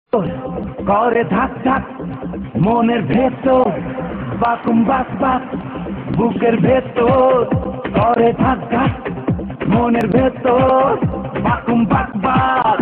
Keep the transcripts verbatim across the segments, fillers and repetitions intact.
করে ধাক ধাক মনের ভেতর, বাকুম বাক বাক বুকের ভেতর, করে ধাক ধাক মনের ভেতর, বাকুম বাক বাক।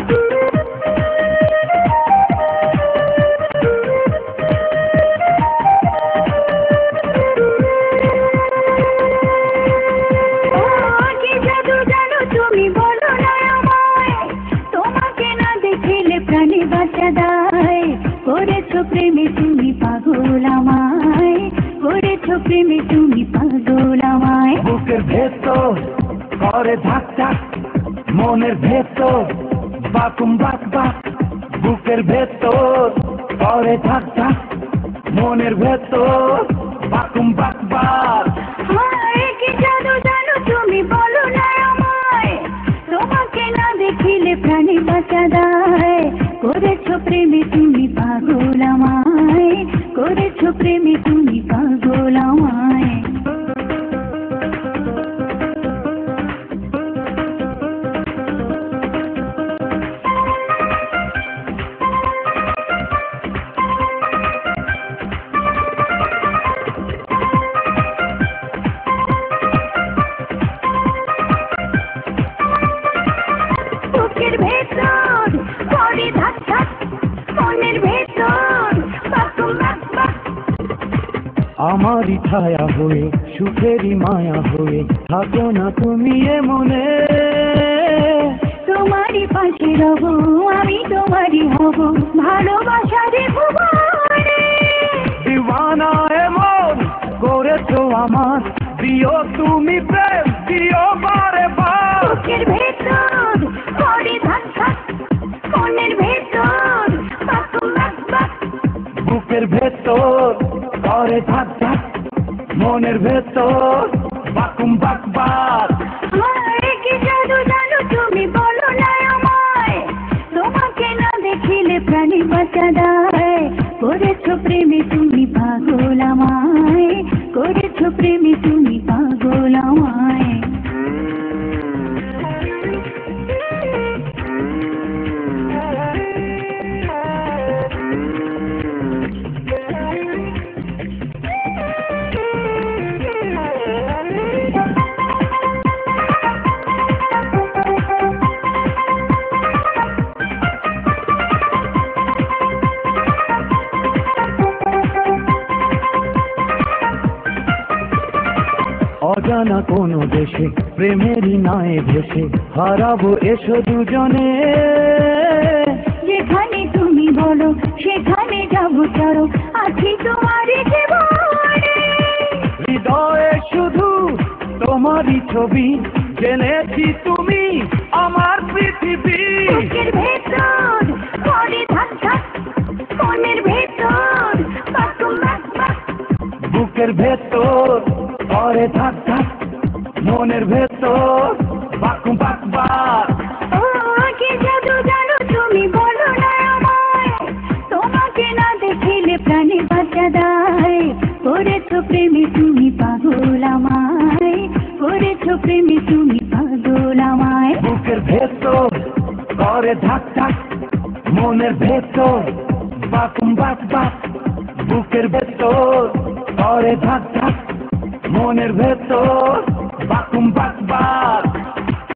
করেছো প্রেমে তুমি পাগল আমায়, করেছো প্রেমে তুমি পাগল আমায়। বুকের ভেতর করে ধাক ধাক মনের ভেতর, বাকুম বাক বাক বুকের ভেতর, করে ধাক ধাক মনের ভেতর, বাকুম বাক বাক। হায় কি জানো জানো তুমি বলো না আমায়, তোমাকে না দেখিলে প্রাণে বাঁচা দায়। করেছো প্রেমে তুমি পাগল আমায়, করেছো প্রেমে তুমি পাগল আমায়। বুকের ভেতর করে ধাক ধাক মনের ভেতর, বাকুম বাক বাক। আমারই ছায়া হয়ে সুখেরই মায়া হয়ে থাকো না তুমি এ মনে, তোমারই পাশে রব আমি তোমারই হব ভালোবাসারে ভুবনে। দিওয়ানা এমন করেছো আমার, দিও তুমি প্রেম দিও বারে বার। বুকের ভেতর করে ধাক ধাক মনের ভেতর, বাকুম বাক বাক। বুকের ভেতর করে ধাক ধাক মনের ভেতর, বাকুম বাক বাক। হায় কি জানো জানো তুমি বলো না আমায়, তোমাকে না দেখিলে প্রাণে বাঁচা দায়। করেছো প্রেমে তুমি পাগল আমায়, করেছো প্রেমে তুমি পাগল আমায়। অজানা কোনো দেশে প্রেমেরই নায়ে ভেসে হারাবো এসো দুজনে। যেখানে তুমি বলো সেখানে যাবো চলো, আছি তোমার জীবনে। হৃদয়ে শুধু তোমারই ছবি, জেনেছি তুমি আমার পৃথিবী। বুকের ভেতর করে ধাক ধাক মনের ভেতর, বাকুম বাক বাক। বুকের ভেতর করে ধাক ধাক মনের ভেতর, বাকুম বাক বাক। ও কি জাদু জানো তুমি বলো না আমায়, তোমাকে না দেখিলে প্রাণে বাঁচা দায়। করেছো প্রেমে তুমি পাগল আমায়, করেছো প্রেমে তুমি পাগল আমায়। বুকের ভেতর করে ধাক ধাক মনের ভেতর, বাকুম বাক বাক। বুকের ভেতর করে ধাক ধাক মনের ভেতর, বাকুম বাক বাক।